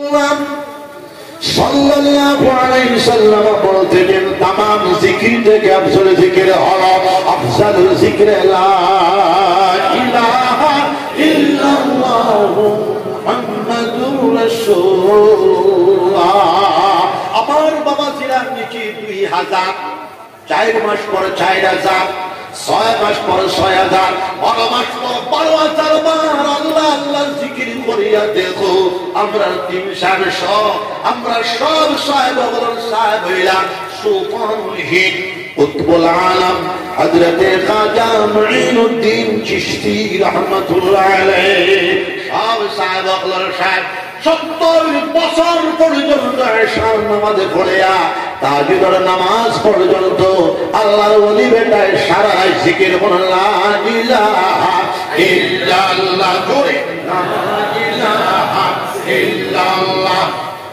সাল্লাল্লাহু আলাইহি সাল্লাম বলতেন तमाम জিকির থেকে আফজল জিকির হলো আফজালুল জিকির লা ইলাহা ইল্লাল্লাহ মুহাম্মাদুর রাসূলুল্লাহ। আমার বাবা ছিলেন নাকি 2000, 4 মাস পর 4000, 6 মাস পর 6000, 12 মাস পর 12000 বার আল্লাহ আল্লাহ জিকির করিয়া দেখো আমরা 300 আমরা সব সাহেব বলুন সাহেব হইলাম সুলতানহীন কুতুবুল আলম হযরতে খাজা মুঈনুদ্দিন চিশতি রাহমাতুল্লাহ আলাইহি সব সাহেব বলুন সাহেব 70 বছর পর্যন্ত এশার নামাজে পড়িয়া তাহাজ্জুদের নামাজ পর্যন্ত আল্লাহর ওলি বেটায় সারা জিকির বলেন লা ইলাহা ইল্লাল্লাহ জোরে লা ইলাহা ইল্লাল্লাহ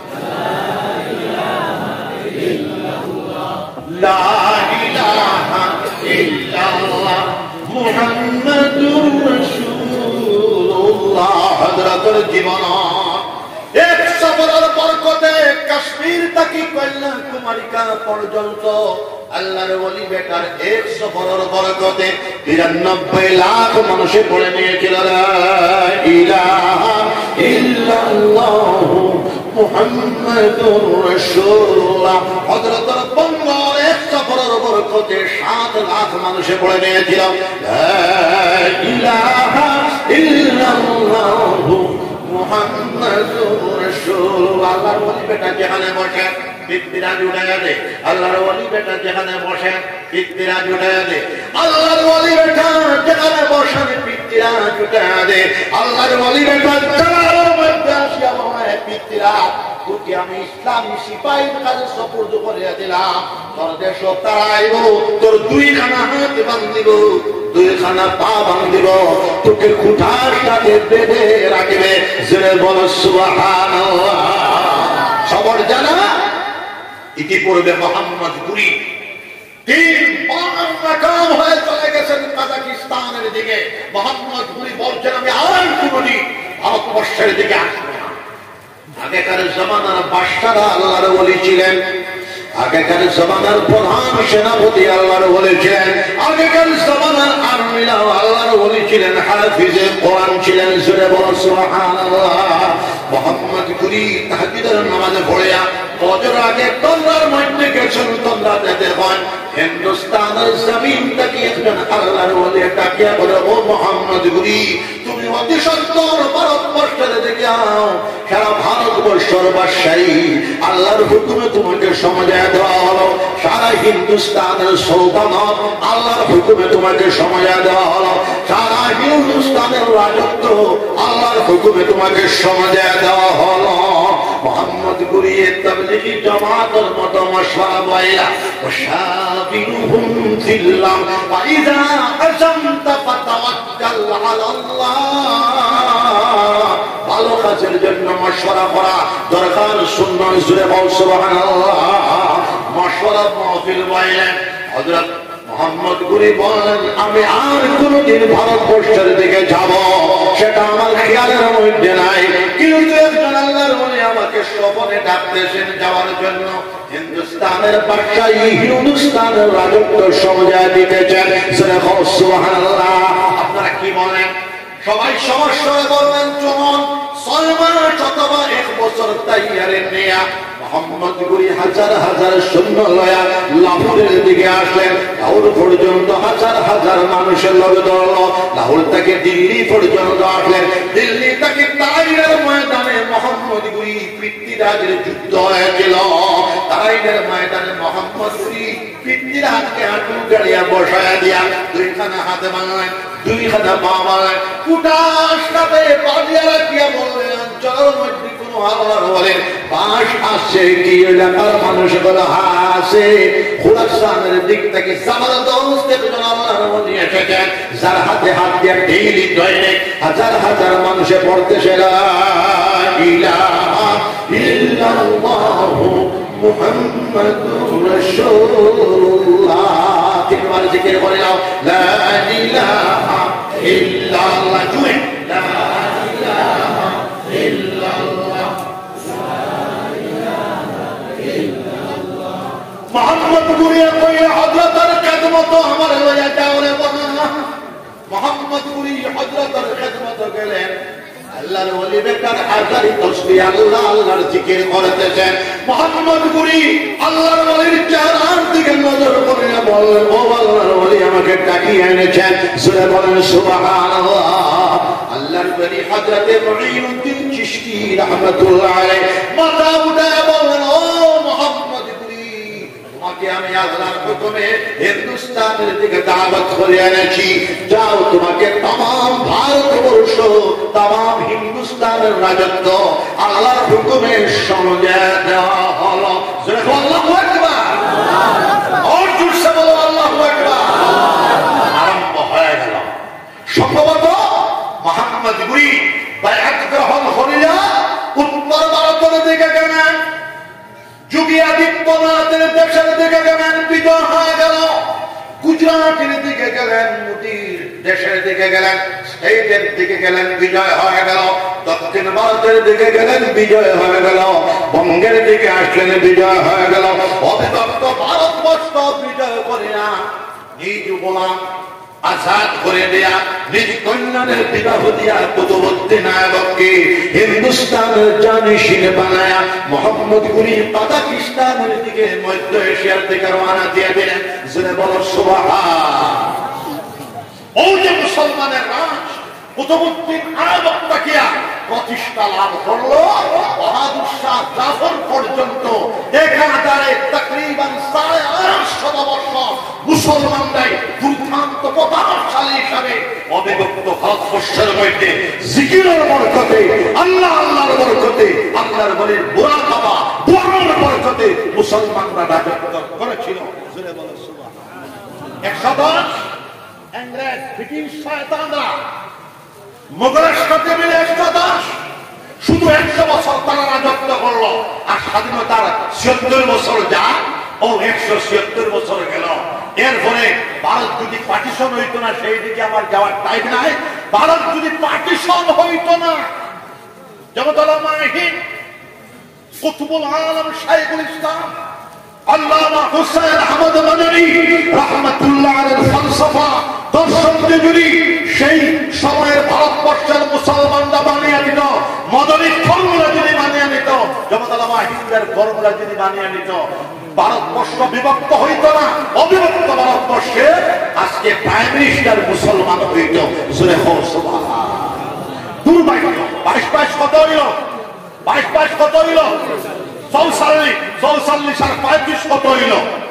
লা ইলাহা ইল্লাল্লাহ মুহাম্মাদুর রাসূলুল্লাহ। হযরতের জীবন এক সফরের বরকতে কাশ্মীর থেকে কন্যাকুমারিকা পর্যন্ত আল্লাহর ওলি বেটার এক সফরের বরকতে 93 লাখ মানুষে পড়ে নিয়েছিল লা ইলাহা ইল্লাল্লাহ মুহাম্মাদুর রাসূলুল্লাহ। হযরতের বঙ্গর এক সফরের বরকতে 7 লাখ মানুষে পড়ে নিয়েছিল লা ইলাহা ইল্লাল্লাহ মুহাম্মাদুর রাসূলুল্লাহ। আল্লাহর ওলি বেটা যেখানে বসে পিত্তিরাজ উঠাইয়া দে, আল্লাহর ওলি বেটা যেখানে বসে পিত্তিরাজ উঠাইয়া দে, আল্লাহর ওলি বেটা যেখানে বসে পিত্তিরাজ উঠাইয়া দে, আল্লাহর ওলি বেটা জালালের মধ্যে আসিয়া বলে পিত্তিরাজ তোকে আমি ইসলামী সিপাহীর কাছে সুপুর্দ করিয়া দিলাম, তোর দেশ তারাইব, তোর 2খানা হাত বান্ধিব, 2খানা পা বান্ধিব, তোকে খুঁটার সাথে বেঁধে রাখবে। জোরে বলো সুবহানাল্লাহ। সবার জানা ইতিপূর্বে মোহাম্মদ গুরি 3 বার নাকাম হয়ে চলে গেছেন কাজাকিস্তানের দিকে। মোহাম্মদ গুরি বলছেন আমি আর কোনদিন ভারতবর্ষের দিকে আসবো না। আগেকার জমানার বাদশারা আল্লাহর ওলি ছিলেন, আগেকার জমানার প্রধান সেনাপতি আল্লাহর ওলি ছিলেন, আগেকার জমানার আর্মিরা আল্লাহর ওলি ছিলেন, হাফিজে কোরআন ছিলেন। জোরে বলো সুবহানাল্লাহ। মোহাম্মদ গুরি তাহাজ্জুদের নামাজে পড়িয়া ফজর আগে তন্দ্রার মধ্যে গেছেন। তন্দ্রাতে দেখেন হিন্দুস্তানের জমিন থেকে একজন আল্লাহর ওলি ডাকিয়া বলে ও মোহাম্মদ গুরি তুমি অতি সত্তর ভারতবর্ষের দিকে আও, সারা ভারতবর্ষের বাদশাহী আল্লাহর হুকুমে তোমাকে সমাজে দেওয়া হলো, সারা হিন্দুস্তানের সুলতানত আল্লাহর হুকুমে তোমাকে সমাজে দেওয়া হলো, সারা হিন্দুস্তানের রাজত্ব আল্লাহর হুকুমে তোমাকে সমাজে দেওয়া হলো। মোহাম্মদ গুরি তাবলীগী জামাতের মতো মশওয়ারা বইলা ওয়াশাবিরুহুম ফিল্লাহ ওয়া ইযা আযামতা ফাতাওয়াক্কাল আলাল্লাহ। ভালো কাজের জন্য মশওয়ারা করা দরকার, সুন্নাহ। জোরে বল সুবহানাল্লাহ। মশওয়ারা মাহফিল বইলেন হযরত মোহাম্মদ গুরি বলেন আমি আর কোনদিন ভারতবর্ষের দিকে যাব সেটা আমার খেয়ালের মধ্যে নাই, কিন্তু একজন আল্লাহর ওলি আমাকে স্বপ্নে ডাকতেছেন যাওয়ার জন্য। হিন্দুস্তানের বাদশাহী হিন্দুস্তানের রাজত্ব সমাজে দিতেছেন। সুবহানাল্লাহ। আপনারা কি বলেন? সবাই সমস্যা বললেন চলুন 6 মাস অথবা 1 বছর তাইয়ারে নেয়া মোহাম্মদ গুরি হাজার হাজার সৈন্য লয়া লাহোরের দিকে আসলেন। লাহোর পর্যন্ত হাজার হাজার মানুষের লোক ধরল। লাহোর থেকে দিল্লি পর্যন্ত আসলেন। দিল্লি থেকে তারাইনের ময়দানে মোহাম্মদ গুরি পৃথ্বীরাজের যুদ্ধ হয়েছিল। তারাইনের ময়দানে মোহাম্মদ গুরি পৃথ্বীরাজকে হাঁটু গাড়িয়া বসায়া দিয়া 2খানা হাতে বানালেন, 2খানা পা বানালেন, কুটার সাথে বাজিয়া রাখিয়া বললেন চলোর মধ্যে কোন আল্লাহর বলেন বাস আসছে কি এলাকার মানুষ বলে হাসে। খুরাসানের দিক থেকে জবরদস্ত একজন আল্লাহর ওলি এসেছেন, যার হাতে হাত দিয়ে ডেইলি দৈনিক হাজার হাজার মানুষে পড়তেছে লা ইলাহা ইল্লাল্লাহ মুহাম্মাদুর রাসূলুল্লাহ। 3 বার জিকির করে নাও লা ইলাহা ইল্লাল্লাহ। জুড়ে লা ইলাহা ইল্লাল্লাহ মোহাম্মদ গুরিয়া কইয়া হযরতের খেদমত আমার লইয়া যাও রে বাবা। মোহাম্মদ গুরি হযরতের খেদমত গেলেন। আল্লাহর ওলি বেটার হাজারি তসবিহ আল্লাহ আল্লাহর জিকির করতেছেন। মোহাম্মদ গুরি আল্লাহর ওলির চেহারার দিকে নজর করে বললেন, ও আল্লাহর ওলি আমাকে ডাকিয়ে এনেছেন। সূরা বলেন সুবহানাল্লাহ। আল্লাহর ওলি হযরতে মুঈনুদ্দিন চিশতি রাহমাতুল্লাহ আলাইহি মাথা উঠায় বললেন, ও মোহাম্মদ গুরি, তোমাকে আমি আল্লাহর হুকুমে হিন্দুস্তানের দিকে দাওয়াত করে এনেছি। যাও, তোমাকে तमाम ভারতবর্ষ, तमाम হিন্দুস্তানের রাজত্ব আল্লাহর হুকুমে সমঝে দেওয়া হলো। আল্লাহু আকবার। আর জোরসে বলো আল্লাহু আকবার। আরম্ভ হয়ে গেল। সম্ভবত মোহাম্মদ গুরি বায়াত গ্রহণ করিয়া উত্তর ভারতের দিকে গেলেন, যোগী আদিত্যনাথের দেশের দিকে গেলেন, বিজয় হয়ে গেল। গুজরাটের দিকে গেলেন, মোদীর দেশের দিকে গেলেন, স্টেটের দিকে গেলেন, বিজয় হয়ে গেল। দক্ষিণ ভারতের দিকে গেলেন, বিজয় হয়ে গেল। বঙ্গের দিকে আসলেন, বিজয় হয়ে গেল। অবিভক্ত ভারতবর্ষ বিজয় করিয়া নিজ গোলাম আজাদ করে দেয়া, নিজ কন্যাদের বিবাহ দিয়া কুতুবউদ্দিন আইবককে হিন্দুস্তানের জানিশিন বানায়া মোহাম্মদ গুরি পাকিস্তানের দিকে, মধ্য এশিয়ার দিকে রওনা দিয়ে দিলেন। জুড়ে বলো সুবহান। ও যে মুসলমানের রাজ কুতুবউদ্দিন আইবক তাকিয়া প্রতিষ্ঠা লাভ করলো, বাহাদুর শাহ জাফর পর্যন্ত এখানে তকরিবান 850 বছর মুসলমানরাই দুর্দান্ত প্রতাপশালী হিসাবে অবিভক্ত ভারতবর্ষের মধ্যে জিকিরের বরকতে, আল্লাহ আল্লাহর বরকতে, আল্লাহর বলির মুরাকাবা দোয়ার বরকতে মুসলমানরা রাজত্ব করেছিল। জোরে বলো সুবহান। 110 ইংরেজ ব্রিটিশ শয়তানরা মুঘলের সাথে মিলে 110 শুধু 100 বছর তারা রাজত্ব করলো। আর স্বাধীনতার ৭৬ বছর যা ও 176 বছর গেল। এরপরে ভারত যদি পার্টিশন হইতো না, সেই দিকে আমার যাওয়ার টাইম নাই। ভারত যদি পার্টিশন হইতো না, জগদুল্লাহ হিন্দ কুতুবুল আলম শাইখুল ইসলাম আল্লামা হুসাইন আহমদ মাদানী রাহমাতুল্লাহ আলাইহির ফলসফা দর্শন যদি সেই সময়ের ভারতবর্ষের মুসলমানরা বানিয়ে নিত, মদনী ফর্মুলা যদি বানিয়ে নিত, জগদুল্লাহ হিন্দের ফর্মুলা যদি বানিয়ে নিত, ভারতবর্ষ বিভক্ত হইত না। অবিভক্ত ভারতবর্ষে আজকে প্রাইম মিনিস্টার মুসলমান হইত। জোরে হোক সুবহান। দুর্ভাগ্য। 22 কত হইল? 22 কত হইল? 44 আর 35 কত হইল?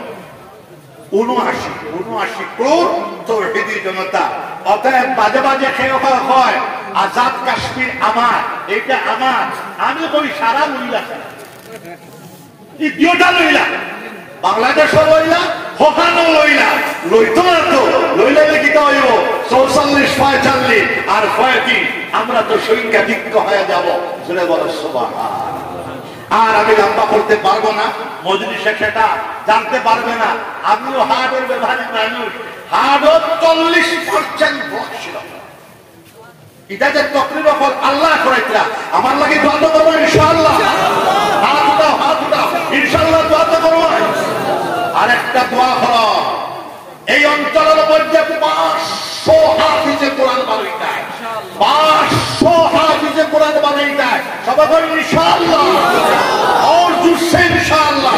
79 ক্রোড় তৌহিদি জনতা। অতএব বাজে বাজে খেয়ে হয় আজাদ কাশ্মীর আমার, এটা আমার, আমি কই সারা লইলা, দ্বিতীয়টা লইলা, বাংলাদেশও লইলা, ওখানো লইলা, লইতো না তো, লইলে কি হইব? 44, 45 আর 35, আমরা তো সংখ্যাধিক্য হয়ে যাব। শুনে বলো সুবহান। আর আমি লম্বা করতে পারবো না, মজলিসে সেটা জানতে পারবে না। আমিও হার্টের ব্যবহারী মানুষ, হার্টও 40% ভোট ছিল। এটা যে তকরির ওপর আল্লাহ করেছিলা, আমার লাগে দোয়া তো করবো ইনশাআল্লাহ। হাত উঠাও ইনশাআল্লাহ, দোয়া তো করবো। আর একটা দোয়া হলো, এই অঞ্চলের মধ্যে 500 হাফিজে কোরআন বানাইতায়, 500 হাফিজে কোরআন বানাইতায়। সবাই বলি ইনশাআল্লাহ। আর জুসে ইনশাআল্লাহ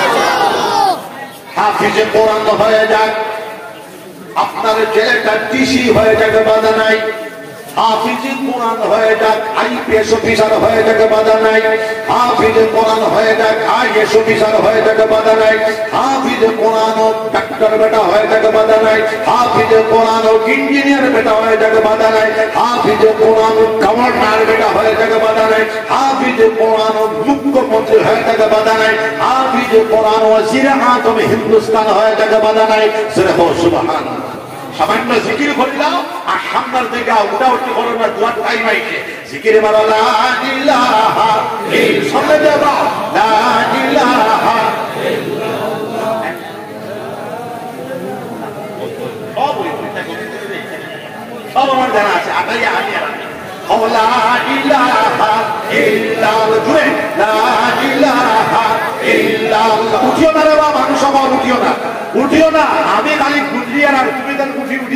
হাফিজে কোরআন হয়ে যাক। আপনার ছেলেটা টিসি হয়ে যাবে, বাধা নাই। হাফিজে কোরআন হয়ে যাক, আইপিএস অফিসার হয়ে যাবে, বাধা নাই। হাফিজে কোরআন হয়ে যাক, আইএস অফিসার হয়ে যাবে, বাধা নাই। হাফিজে কোরআন ডাক্তার বেটা হয়ে যাবে, বাধা নাই। হাফিজে কোরআন ইঞ্জিনিয়ার বেটা হয়ে যাবে, বাধা নাই। হাফিজে কোরআন গভর্নর বেটা হয়ে যাবে, বাধা নাই। হাফিজে কোরআন মুখ্যমন্ত্রী হয়ে যাবে, বাধা নাই। হাফিজে কোরআন ওয়াজির আজম হিন্দুস্তান হয়ে যাবে, বাধা নাই। সুবহানাল্লাহ। সামান্য জিকির করিলাম আর সামনের দিকে উঠাউঠি করো না, দুয়ার টাইম আইছে। জিকির মারো লা ইলাহা ইল্লাল্লাহ, সামনে যাবা লা ইলাহা ইল্লাল্লাহ। সব আমার জানা আছে, আটাই আমি লা ইলাহা ইল্লাল্লাহ, লা ইলাহা ইল্লাল্লাহ। উঠিও না রে বাবা, মানুষ আমার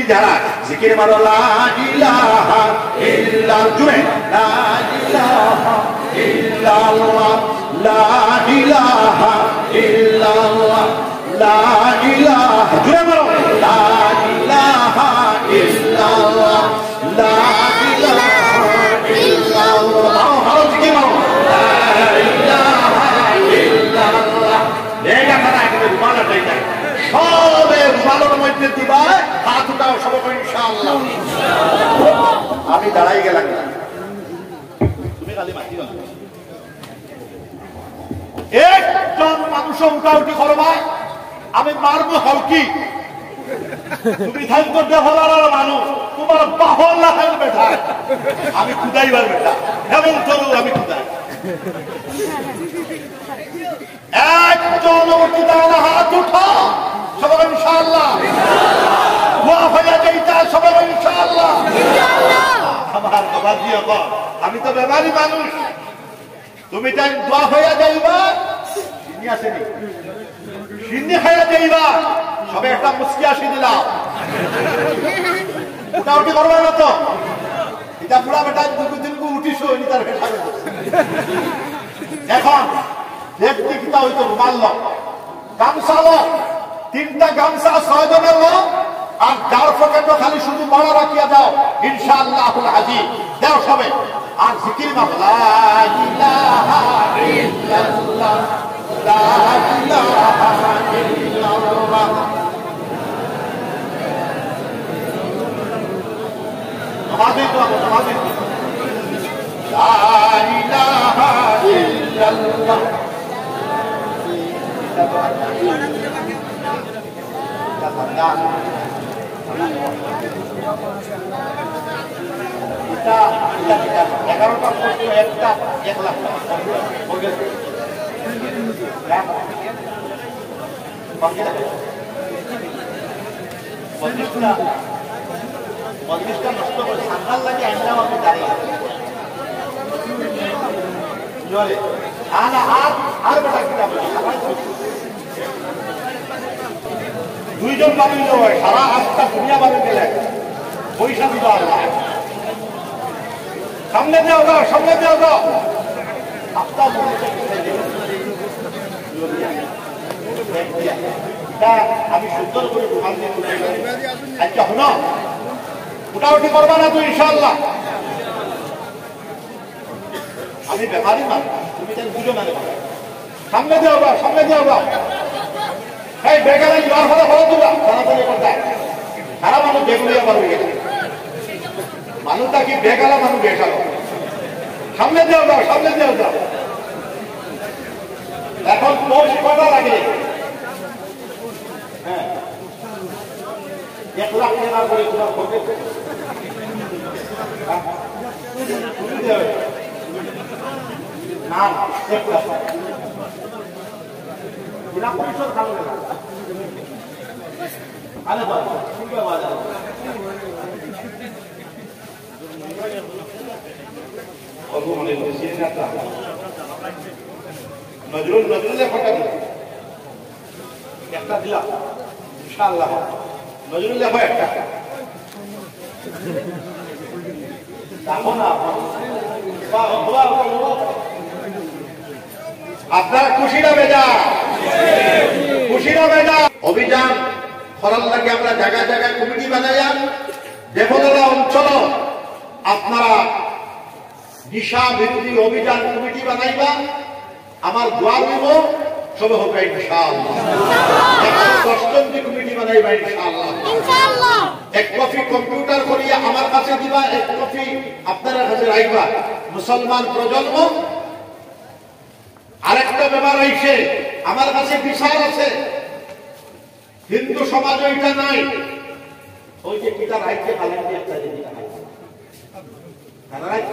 যারা জিকির মারো লা ইলাহা ইল্লাল্লাহ জুড়ে লা ইলাহা ইল্লাল্লাহ লা ইলাহা ইল্লাল্লাহ লা ইলাহা জুড়ে মারো লা ইলাহা ইল্লাল্লাহ লা ইলাহা ইল্লাল্লাহ ভালো জিকির মারো লা ইলাহা ইল্লাল্লাহ দেখা তারা এখানে রুমালা চাই যায় সবে রুমালের মধ্যে দিবা হাত উঠাও সবাই ইনশাআল্লাহ আমি দাঁড়াই গেলাম তুমি খালি মাটি একজন মানুষ উঠাউঠি করবা আমি মারবো হলকি তুমি থাকতো দেহলার মানুষ তোমার বাহর লাগাই বেটা আমি খুদাইবার বেটা এমন করো আমি খুদাই একজন উঠি দাঁড়ানো হাত উঠো সবাই ইনশাআল্লাহ ওয়া হয়ে যাইতা সবাই ইনশাআল্লাহ আমার বাবা দিয়ে বল আমি তো বেমারি মানুষ তুমি তাই দোয়া হয়ে যাইবা সিন্নি আসেনি সিন্নি হয়ে যাইবা সবে একটা মুস্কি আসি দিলাম উঠাউটি করবা না তো এটা পুরা বেটা দুদিনকে উঠিস তার বেটা এখন দেখতে কিতা হইতো মারল গামছা লোক 3টা গামছা 6 জনের লোক আর যার পকেটে খালি শুধু মারা রাখিয়া দাও ইনশাআল্লাহুল আজিম দাও সবে আর জিকির মারো লা ইলাহা ইল্লাল্লাহ লা ইলাহা ইল্লাল্লাহ নামাজে তো নামাজে লা ইলাহা ইল্লাল্লাহ এগারোটা প্রশ্ন একটা 1 লাখ টাকা নষ্ট করে সান্তাল লাগে আনলাম আমি দাঁড়িয়ে আর বেটা কিতাব দুইজন বাবু হয় সারা আটটা দুনিয়া বাবু গেলে পয়সা দিল আল্লাহ সামনে দেওয়া দাও সামনে দেওয়া দাও আমি সুন্দর করে দোকান দিয়ে আচ্ছা হন মোটামুটি করবা না তুই ইনশাআল্লাহ আমি ব্যাপারই না তুমি তাই বুঝো না সামনে দেওয়া দাও সামনে দেওয়া দাও এই বেগালাই যাওয়ার ফলে ভালো তোলা তাড়াতাড়ি করতে সারা মানুষ বেগুলিয়া পারবে গেছে মানুষটা কি বেগালা মানুষ বেগালো সামনে দেওয়া দাও সামনে দেওয়া দাও এখন কোষ কটা লাগে হ্যাঁ 1 লাখ টাকা করে তোমার করবে না 1 লাখ जिला परिषद खालो लेगा आले बात ठीक है बात और वो हमें सीन आता नजरुल ने फटा दिया একটা দিলা ইনশাআল্লাহ নজরুল লেখো একটা দেখো না আপনারা খুশি না বেজা খুশি না বেজা অভিযান করার লাগে আমরা জায়গা জায়গায় কমিটি বানাইয়া দেবদলা অঞ্চল আপনারা দিশা বিরোধী অভিযান কমিটি বানাইবা আমার দোয়া দিব সবে হবে ইনশাআল্লাহ 10 জন কমিটি বানাইবা ইনশাআল্লাহ এক কপি কম্পিউটার করিয়া আমার কাছে দিবা এক কপি আপনারা কাছে রাখবা মুসলমান প্রজন্ম আরেকটা ব্যাপার আইছে আমার কাছে বিচার আছে হিন্দু সমাজ ওইটা নাই ওই যে কিটা রাইতে কালেন দিয়ে একটা দিন রাইতে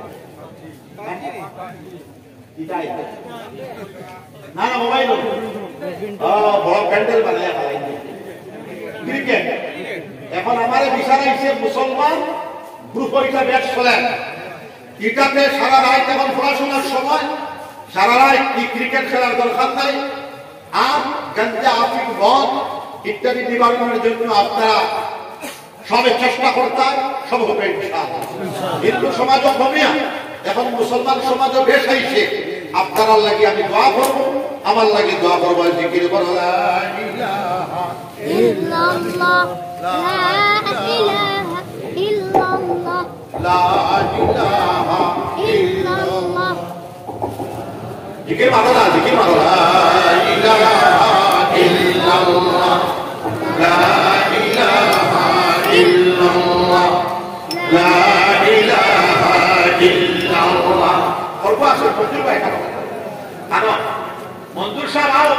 না না মোবাইল বড় প্যান্ডেল বানায় ক্রিকেট এখন আমার বিচার আইছে মুসলমান গ্রুপ ওইটা ব্যাট খেলেন এটাতে সারা রাত এখন পড়াশোনার সময় সারা রাত কি ক্রিকেট খেলার দরকার নাই আর গাঞ্জা আফিম মদ ইত্যাদি নিবারণের জন্য আপনারা সবে চেষ্টা করতাম, সব হবে ইনশাআল্লাহ। হিন্দু সমাজও কমিয়া এখন মুসলমান সমাজও বেশ হয়েছে। আপনার লাগি আমি দোয়া করবো, আমার লাগি দোয়া করবো, জিকির করবো লা ইলাহা ইল্লাল্লাহ, লা ইলাহা ইল্লাল্লাহ, লা ইলাহা ইল্লাল্লাহ। জিকির মারো না, জিকির মারো, লা ইলাহা ইল্লাল্লাহ, লা ইলাহা ইল্লাল্লাহ, লা ইলাহা ইল্লাল্লাহ। করবো আসো, মঞ্জুর ভাই কারো কারো মঞ্জুর সাহেব আও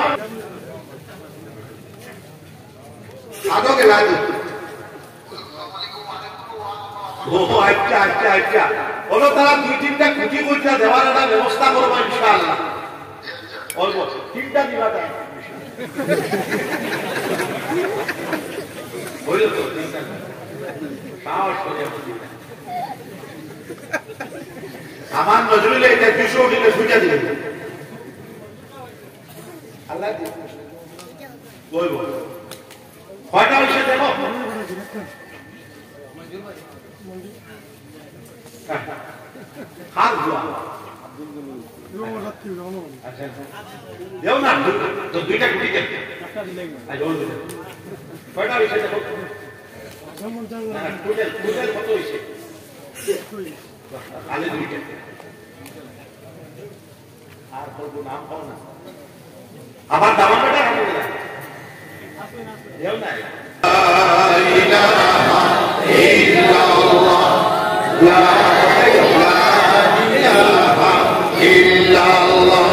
আদো কে লাগু। ও আচ্ছা আচ্ছা আচ্ছা, বলো তারা 2-3টা কুচি কুচা দেওয়ার একটা ব্যবস্থা করবো ইনশাআল্লাহ। অল্প 3টা দিবা তাই হইল তো, 3টা সাহস করে আমার নজরুলে এটা 200 দিলে সুজা দিবে আল্লাহ দিবে। বলবো কয়টা হইছে দেখো, হাত দোয়া আচ্ছা দেও না তো 2টা কুটি দে আজ ওর দিলে কয়টা হইছে দেখো, কুটেল কত হইছে আলে 2টা আর বলবো নাম পাও না আবার দামাটা কাটে না দেও না। লা ইলাহা ইল্লাল্লাহ, লা ইলাহা ইল্লাল্লাহ,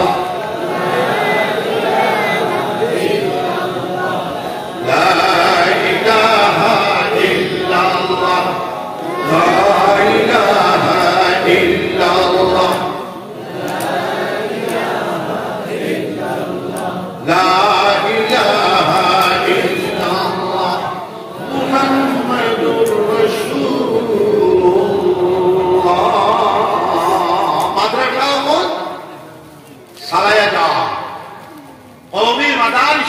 লা ইলাহা ইল্লাল্লাহ, লা ইলাহা ইল্লাল্লাহ, লা ইলাহা ইল্লাল্লাহ, মুহাম্মাদুর রাসূলুল্লাহ। মাদ্রাসা মত সালায়া যা কওমি মাদারিস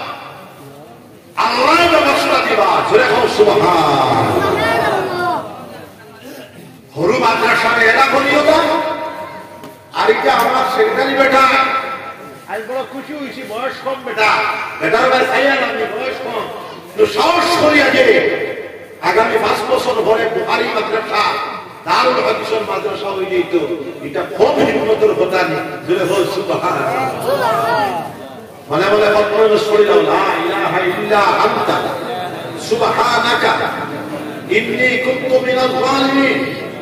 আল্লাহ ব্যবস্থা দিবা, জোরে কও সুবহানাল্লাহ। হরু মাদ্রাসা এলা করিও না, আর এটা আমার সেক্রেটারি বেটা আজ বড় খুশি হইছি, বয়স কম বেটা, বেটার ভাই খাইয়া লাগবে বয়স কম, তো সাহস করিয়া যে আগামী 5 বছর পরে বুখারী মাদ্রাসা দারুল হাদিসের মাদ্রাসা হয়ে যেত, এটা খুব হিম্মতের কথা নেই, জোরে বল সুবহানাল্লাহ। মনে মনে কল্পনা করে দাও, লা ইলাহা ইল্লা আনতা সুবহানাকা ইন্নী কুনতু মিনাল যালিমিন।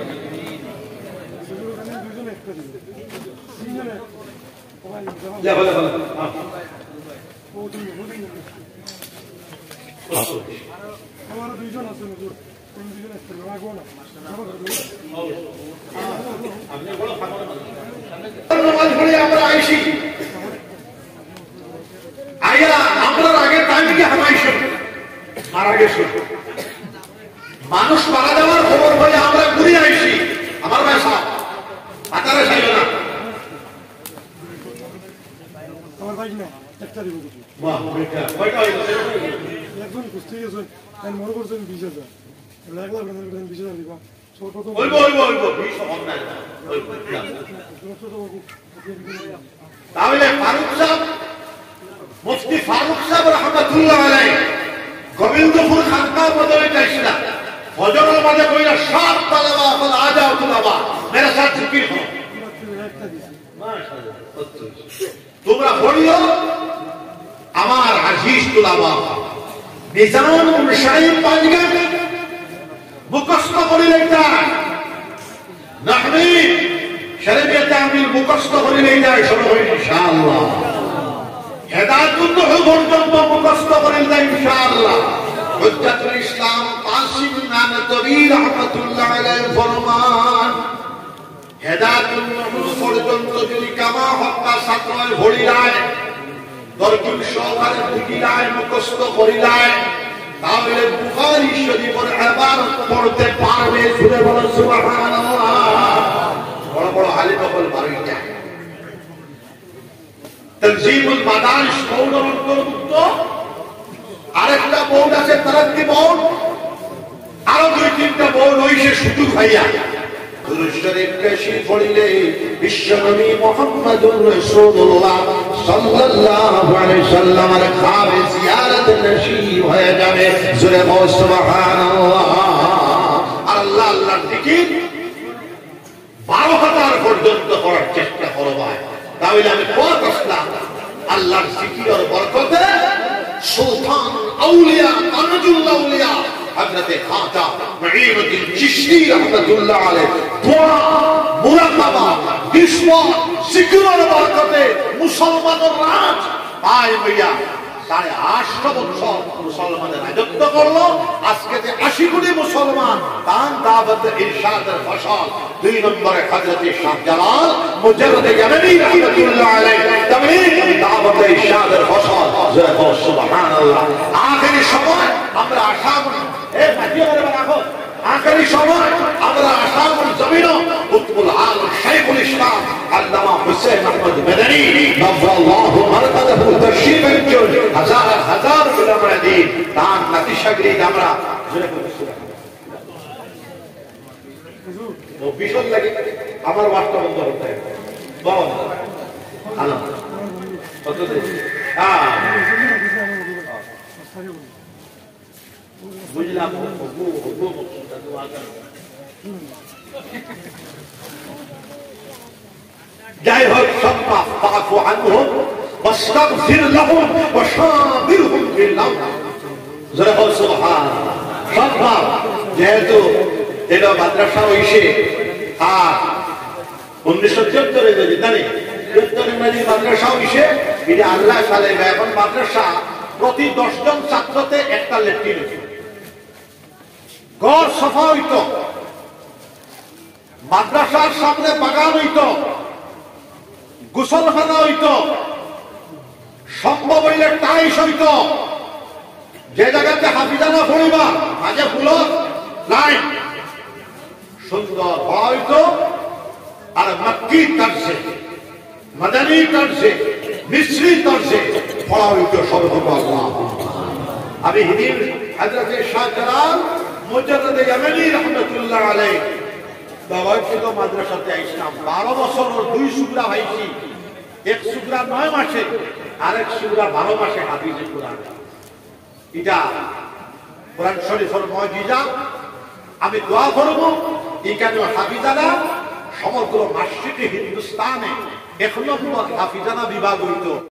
لا ولا ولا আমার দুইজন আছে হুজুর, কোন দুইজন আছে না গোনা আপনি বড় খাবার নামাজ পড়ে আমরা আইছি আয়া আমরা আগে টাইম কি হামাইছি মারা গেছে, মানুষ মারা যাওয়ার খবর হয়ে আমরা ঘুরে আইছি। আমার ভাই সাহেব আতারে ছিল না, আমার ভাই না একটা দিব কিছু বাহ বেটা কয়টা হইলো একজন কুস্তি গেছে আমি মনে করছেন 20000 লাগলা বলেন 20000 দিবা ছোট তো হইবো 20 কম না হইবো। তাহলে ফারুক সাহেব, মুফতি ফারুক সাহেব রাহমাতুল্লাহ আলাইহি গোবিন্দপুর খানকা বদলে চাইছিলা, ফজর নামাজে কইরা সব তালাবা বল আ যাও তুলাবা মেরে সাথে জিকির করো, মাশাআল্লাহ তোমরা পড়িও আমার আজিজ তুলাবা নিজামুল শাহী পাঁচগাঁ মুখস্থ করিলে যায়, নাহবি শরীয়তে আমিল মুখস্থ করিলে যায়, শুরু হয় ইনশাআল্লাহ। হেদায়েতুন নূহ পর্যন্ত মুখস্থ করিলে যায় ইনশাআল্লাহ। হুজ্জাতুল ইসলাম কাসিম নানতবী রাহমাতুল্লাহ আলাইহি ফরমান, হেদায়েতুন নূহ পর্যন্ত যদি কামা হক্কা ছাত্রয় ভরিলায় দরকুল সহকারে বুঝিলায় মুখস্থ করিলায়, তাহলে বুখারী শরীফের ইবারত পড়তে পারবে, সুরে বলো সুবহানাল্লাহ। বড় বড় আলিম বল বাড়ি যায়। তানজিমুল মাদারিস বোর্ডের অন্তর্ভুক্ত আরেকটা বোর্ড আছে তারাক্কি বোর্ড, রইছে শুধু ভাইয়া দুরূদ শরীফ বেশি পড়িলে বিশ্বনবী মুহাম্মদুর রাসূলুল্লাহ সাল্লাল্লাহু আলাইহি সাল্লামের খাবে জিয়ারত নসিব হয়ে যাবে জোরে বল সুবহানাল্লাহ আল্লাহ আল্লাহর জিকির 12,000 পর্যন্ত করার চেষ্টা করো ভাই তাহলে আমি পথ আসলাম আল্লাহর জিকিরের বরকতে সুলতান আউলিয়া তাজুল আউলিয়া হযরত খাজা মুঈনুদ্দিন চিশতি রাহমাতুল্লাহ আলাইহি দোয়া মুরাকাবা বিশ্বর জিকিরের বরকতে মুসলমানের রাজ পায় ভাইয়া 850 বছর মুসলমানের রাজত্ব করলো আজকে যে 80 কোটি মুসলমান তান দাওয়াত ইরশাদের ফসল 2 নম্বরে হযরত শাহজালাল মুজাদ্দিদ ইয়ামানি রাহমাতুল্লাহ আলাইহি তাবলীগ দাওয়াত ইরশাদের ফসল সুবহানাল্লাহ আখেরি সময় আমরা আশা করি মাটিয়ারে রাখো আখেরি সময় আমরা আশা করি জমিন কুতুবুল আলম শাইখুল ইসলাম আল্লামা হুসাইন আহমদ মাদানী নওয়াল্লাহু মারকাদাহু তাশরীফের জন্য হাজার হাজার উলামায়ে দ্বীন তার নাতিশাগরিদ আমরা জোরে বলি সুবহানাল্লাহ ও ভীষণ লাগে আমার ওয়াজটা বন্ধ হতে বাবা আল্লাহ কত দিন বুঝলাম যাই হোক সত্তা ফাফু আনহুম ওয়াস্তাগফির লাহুম ওয়াশাবিরহুম ফিল আমর জোরে বল সুবহানাল্লাহ সত্তা যেহেতু এটা মাদ্রাসা হইছে আর 1974 এ যদি জানি 74 এ মাদ্রাসা হইছে এটা আল্লাহ সালে এখন মাদ্রাসা প্রতি 10 জন ছাত্রতে একটা ল্যাট্রিন ঘর সাফা হইত মাদ্রাসার সামনে বাগান হইত গোসলখানা হইত সম্ভব হইলে টাইস হইত যে জায়গাতে হাফিজানা পড়িবা মাঝে ফুল লাইন সুন্দর হওয়া হইত আর মক্কি তরজে মাদানী তরজে মিসরি তরজে পড়া হইত সর্বপ্রথম আমি হিদিন হযরত শাহজালাল মুজাদ্দিদ ইয়ামানি রাহমাতুল্লাহ আলাইহি দাওয়াত মাদ্রাসাতে আইসলাম 12 বছর 2 সুরা হইছি এক সুরা 9 মাসে আরেক সুরা 12 মাসে হাফিজ কোরআন এটা কোরআন শরীফের মুজিজা আমি দোয়া করব এখানে হাফিজানা সমগ্র মাসজিদে হিন্দুস্তানে 1 নম্বর হাফিজানা বিভাগ হইতো